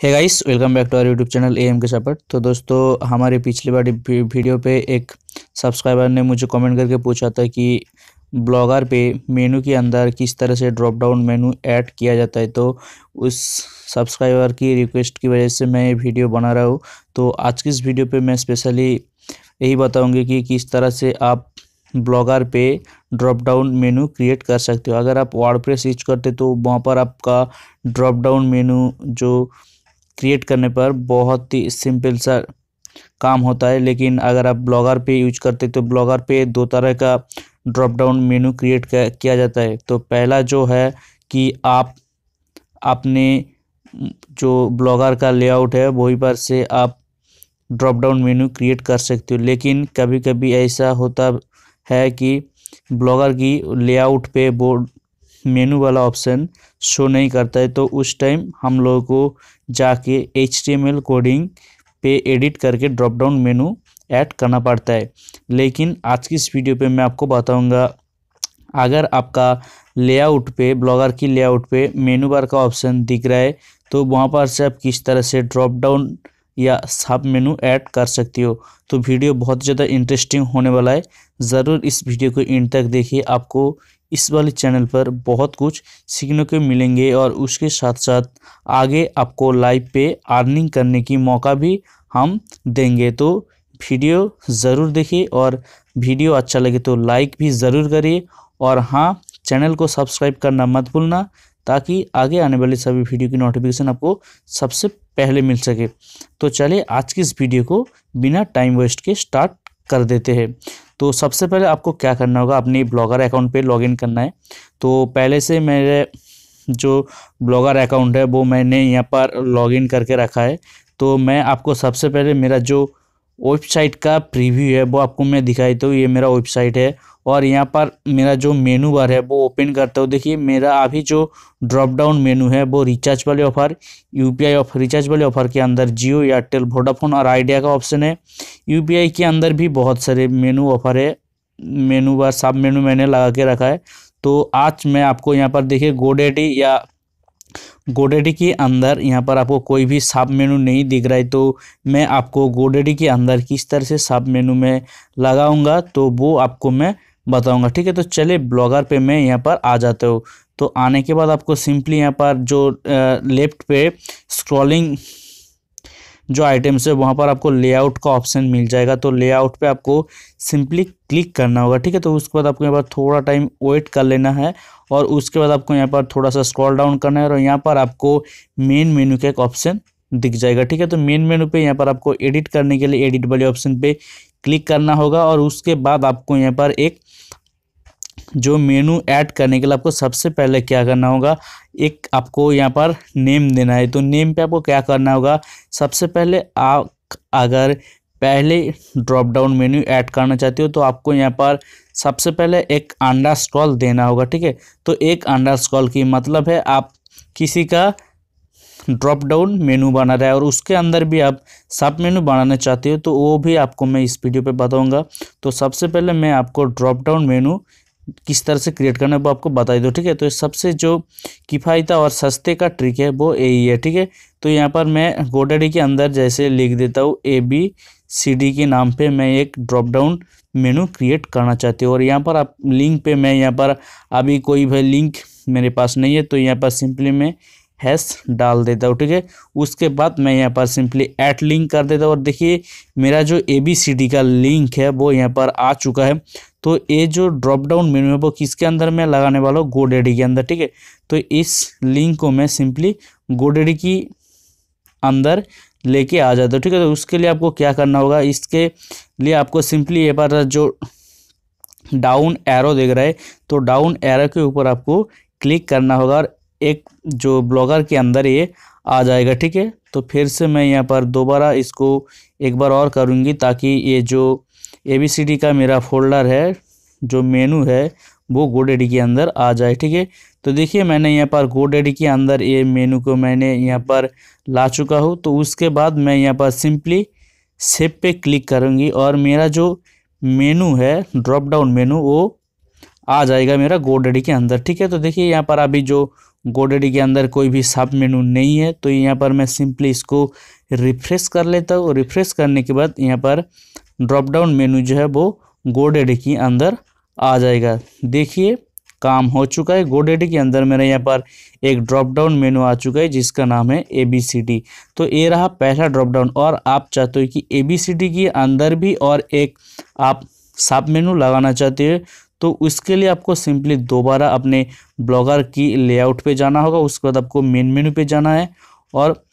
Hey guys, welcome back to our YouTube channel M K support. तो दोस्तों, हमारे पिछली बार वीडियो पे एक सब्सक्राइबर ने मुझे कमेंट करके पूछा था कि ब्लॉगर पे मेनू के अंदर किस तरह से ड्रॉप डाउन मेनू ऐड किया जाता है। तो उस सब्सक्राइबर की रिक्वेस्ट की वजह से मैं ये वीडियो बना रहा हूँ। तो आज की इस वीडियो पे मैं स्पेशली यही बताऊँगी कि किस तरह से आप ब्लॉगर पे ड्रॉप डाउन मेनू क्रिएट कर सकते हो। अगर आप वर्डप्रेस यूज करते तो वहाँ पर आपका ड्रॉप डाउन मेनू जो क्रिएट करने पर बहुत ही सिंपल सा काम होता है, लेकिन अगर आप ब्लॉगर पे यूज करते तो ब्लॉगर पे दो तरह का ड्रॉप डाउन मेनू क्रिएट किया जाता है। तो पहला जो है कि आप अपने जो ब्लॉगर का लेआउट है वही पर से आप ड्रॉप डाउन मेनू क्रिएट कर सकते हो, लेकिन कभी कभी ऐसा होता है कि ब्लॉगर की लेआउट पे वो मेनू वाला ऑप्शन शो नहीं करता है। तो उस टाइम हम लोगों को जाके HTML कोडिंग पे एडिट करके ड्रॉप डाउन मेनू ऐड करना पड़ता है। लेकिन आज की इस वीडियो पे मैं आपको बताऊंगा, अगर आपका लेआउट पे ब्लॉगर की लेआउट पे मेनू बार का ऑप्शन दिख रहा है तो वहाँ पर से आप किस तरह से ड्रॉप डाउन या सब मेनू ऐड कर सकती हो। तो वीडियो बहुत ज़्यादा इंटरेस्टिंग होने वाला है, ज़रूर इस वीडियो को एंड तक देखिए। आपको इस वाले चैनल पर बहुत कुछ सीखने को मिलेंगे और उसके साथ साथ आगे आपको लाइव पे अर्निंग करने की मौका भी हम देंगे। तो वीडियो ज़रूर देखिए और वीडियो अच्छा लगे तो लाइक भी ज़रूर करिए और हाँ, चैनल को सब्सक्राइब करना मत भूलना ताकि आगे आने वाले सभी वीडियो की नोटिफिकेशन आपको सबसे पहले मिल सके। तो चलिए आज की इस वीडियो को बिना टाइम वेस्ट के स्टार्ट कर देते हैं। तो सबसे पहले आपको क्या करना होगा, अपने ब्लॉगर अकाउंट पे लॉगिन करना है। तो पहले से मेरे जो ब्लॉगर अकाउंट है वो मैंने यहाँ पर लॉगिन करके रखा है। तो मैं आपको सबसे पहले मेरा जो वेबसाइट का प्रीव्यू है वो आपको मैं दिखाई दूँ। ये मेरा वेबसाइट है और यहाँ पर मेरा जो मेनू बार है वो ओपन करता हूँ। देखिए, मेरा अभी जो ड्रॉप डाउन मेनू है वो रिचार्ज वाले ऑफर, UPI ऑफर, रिचार्ज वाले ऑफर के अंदर जियो, एयरटेल, वोडाफोन और आइडिया का ऑप्शन है। UPI के अंदर भी बहुत सारे मेनू ऑफर है। मेनू बार सब मेनू मैंने लगा के रखा है। तो आज मैं आपको यहाँ पर देखिए गोडेडी के अंदर यहाँ पर आपको कोई भी सब मेनू नहीं दिख रहा है। तो मैं आपको गोडेडी के अंदर किस तरह से सब मेनू में लगाऊंगा तो वो आपको मैं बताऊंगा, ठीक है। तो चलिए ब्लॉगर पे मैं यहाँ पर आ जाते हो। तो आने के बाद आपको सिंपली यहाँ पर जो लेफ्ट पे स्क्रॉलिंग जो आइटम्स है वहाँ पर आपको लेआउट का ऑप्शन मिल जाएगा। तो लेआउट पे आपको सिंपली क्लिक करना होगा, ठीक है। तो उसके बाद आपको यहाँ पर थोड़ा टाइम वेट कर लेना है और उसके बाद आपको यहाँ पर थोड़ा सा स्क्रॉल डाउन करना है और यहाँ पर आपको मेन मेनू का एक ऑप्शन दिख जाएगा, ठीक है। तो मेन मेनू पे यहाँ पर आपको एडिट करने के लिए एडिट वाले ऑप्शन पे क्लिक करना होगा और उसके बाद आपको यहाँ पर एक जो मेनू ऐड करने के लिए आपको सबसे पहले क्या करना होगा, एक आपको यहाँ पर नेम देना है। तो नेम पे आपको क्या करना होगा, सबसे पहले आप अगर पहले ड्रॉप डाउन मेन्यू ऐड करना चाहते हो तो आपको यहाँ पर सबसे पहले एक अंडरस्कोर देना होगा, ठीक है। तो एक अंडरस्कोर की मतलब है आप किसी का ड्रॉप डाउन मेनू बना रहा है और उसके अंदर भी आप सब मेनू बनाना चाहते हो तो वो भी आपको मैं इस वीडियो पे बताऊंगा। तो सबसे पहले मैं आपको ड्रॉप डाउन मेनू किस तरह से क्रिएट करना है वो आपको बता दो, ठीक है। तो सबसे जो किफ़ायती और सस्ते का ट्रिक है वो यही है, ठीक है। तो यहाँ पर मैं गोडेडी के अंदर जैसे लिख देता हूँ ABCD के नाम पे मैं एक ड्रॉप डाउन मेनू क्रिएट करना चाहती हूँ और यहाँ पर आप लिंक पे मैं यहाँ पर अभी कोई भी लिंक मेरे पास नहीं है तो यहाँ पर सिंपली मैं हैश डाल देता हूँ, ठीक है। उसके बाद मैं यहाँ पर सिंपली ऐड लिंक कर देता हूँ और देखिए मेरा जो ABCD का लिंक है वो यहाँ पर आ चुका है। तो ये जो ड्रॉप डाउन मेनू है वो किसके अंदर मैं लगाने वाला हूँ, गोडेडी के अंदर, ठीक है। तो इस लिंक को मैं सिंपली गोडेडी की अंदर लेके आ जाता हूँ, ठीक है। तो उसके लिए आपको क्या करना होगा, इसके लिए आपको सिंपली ये पर जो डाउन एरो देख रहा है तो डाउन एरो के ऊपर आपको क्लिक करना होगा और एक जो ब्लॉगर के अंदर ये आ जाएगा, ठीक है। तो फिर से मैं यहाँ पर दोबारा इसको एक बार और करूँगी ताकि ये जो ABCD का मेरा फोल्डर है जो मेनू है वो गोडेडी के अंदर आ जाए, ठीक है। तो देखिए मैंने यहाँ पर गोडेडी के अंदर ये मेनू को मैंने यहाँ पर ला चुका हूँ। तो उसके बाद मैं यहाँ पर सिंपली सेव पे क्लिक करूँगी और मेरा जो मेनू है ड्रॉप डाउन मेनू वो आ जाएगा मेरा गोडेडी के अंदर, ठीक है। तो देखिए यहाँ पर अभी जो GoDaddy के अंदर कोई भी सब मेनू नहीं है। तो यहाँ पर मैं सिंपली इसको रिफ्रेश कर लेता हूँ। रिफ्रेश करने के बाद यहाँ पर ड्रॉप डाउन मेनू जो है वो GoDaddy के अंदर आ जाएगा। देखिए काम हो चुका है। GoDaddy के अंदर मेरे यहाँ पर एक ड्रॉप डाउन मेनू आ चुका है जिसका नाम है ABCD। तो ये रहा पहला ड्रॉप डाउन। और आप चाहते हो कि ABCD के अंदर भी और एक आप सब मेनू लगाना चाहते हो, तो उसके लिए आपको सिंपली दोबारा अपने ब्लॉगर की लेआउट पे जाना होगा। उसके बाद आपको मेन मेनू पे जाना है और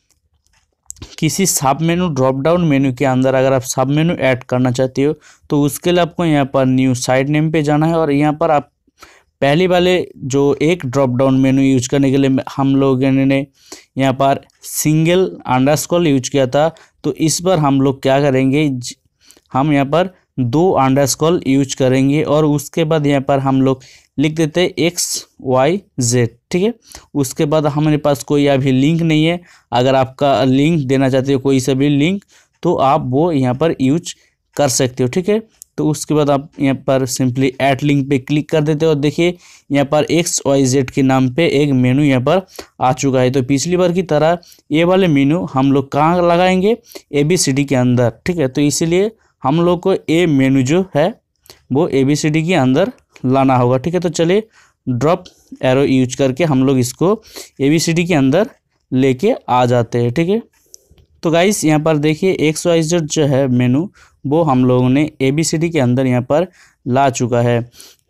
किसी सब मेनू ड्रॉप डाउन मेनू के अंदर अगर आप सब मेनू ऐड करना चाहते हो तो उसके लिए आपको यहाँ पर न्यू साइट नेम पे जाना है। और यहाँ पर आप पहले वाले जो एक ड्रॉप डाउन मेनू यूज करने के लिए हम लोगों ने यहाँ पर सिंगल अंडरस्कोर यूज किया था, तो इस बार हम लोग क्या करेंगे, हम यहाँ पर 2 अंडरस्कोर यूज करेंगे और उसके बाद यहाँ पर हम लोग लिख देते हैं XYZ। ठीक है, उसके बाद हमारे पास कोई अभी लिंक नहीं है। अगर आपका लिंक देना चाहते हो कोई सा भी लिंक, तो आप वो यहाँ पर यूज कर सकते हो। ठीक है, तो उसके बाद आप यहाँ पर सिंपली ऐड लिंक पे क्लिक कर देते हो और देखिए यहाँ पर XYZ के नाम पे एक मेनू यहाँ पर आ चुका है। तो पिछली बार की तरह ये वाले मेनू हम लोग कहाँ लगाएंगे, ABCD के अंदर। ठीक है, तो इसीलिए हम लोग को ये मेनू जो है वो ABCD के अंदर लाना होगा। ठीक है, तो चलिए ड्रॉप एरो यूज करके हम लोग इसको ABCD के अंदर लेके आ जाते हैं। ठीक है, तो गाइस यहाँ पर देखिए XYZ जो है मेनू वो हम लोगों ने ABCD के अंदर यहाँ पर ला चुका है।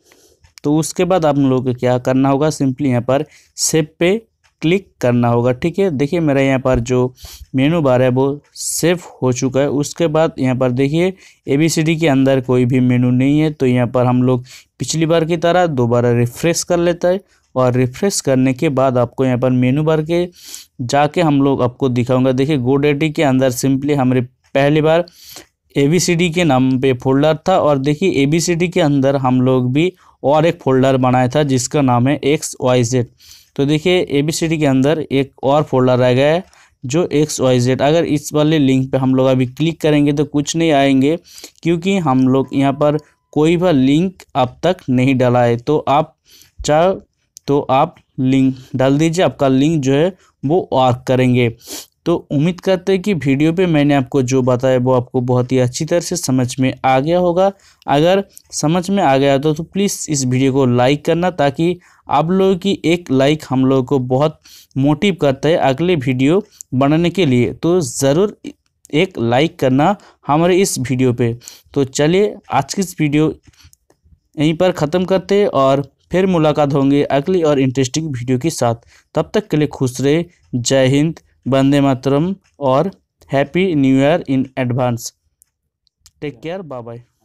तो उसके बाद आप लोगों को क्या करना होगा, सिंपली यहाँ पर सेव पे क्लिक करना होगा। ठीक है, देखिए मेरा यहाँ पर जो मेनू बार है वो सेव हो चुका है। उसके बाद यहाँ पर देखिए ABCD के अंदर कोई भी मेनू नहीं है। तो यहाँ पर हम लोग पिछली बार की तरह दोबारा रिफ्रेश कर लेता है और रिफ्रेश करने के बाद आपको यहाँ पर मेनू बार के जाके हम लोग आपको दिखाऊंगा। देखिए GoDaddy के अंदर सिंपली हमारे पहली बार ABCD के नाम पे फोल्डर था और देखिए ABCD के अंदर हम लोग भी और एक फोल्डर बनाया था जिसका नाम है XYZ। तो देखिए ABCD के अंदर एक और फोल्डर रह गया है जो XYZ। अगर इस वाले लिंक पे हम लोग अभी क्लिक करेंगे तो कुछ नहीं आएंगे, क्योंकि हम लोग यहाँ पर कोई भी लिंक अब तक नहीं डाला है। तो आप चाहो तो आप लिंक डाल दीजिए, आपका लिंक जो है वो वर्क करेंगे। तो उम्मीद करते हैं कि वीडियो पे मैंने आपको जो बताया वो आपको बहुत ही अच्छी तरह से समझ में आ गया होगा। अगर समझ में आ गया तो प्लीज़ इस वीडियो को लाइक करना, ताकि आप लोगों की एक लाइक हम लोगों को बहुत मोटिव करता है अगले वीडियो बनाने के लिए। तो ज़रूर एक लाइक करना हमारे इस वीडियो पे। तो चलिए आज की इस वीडियो यहीं पर ख़त्म करते हैं और फिर मुलाकात होंगे अगली और इंटरेस्टिंग वीडियो के साथ। तब तक के लिए खुश रहे। जय हिंद, वंदे मातरम और happy new year in advance. Take care, bye bye.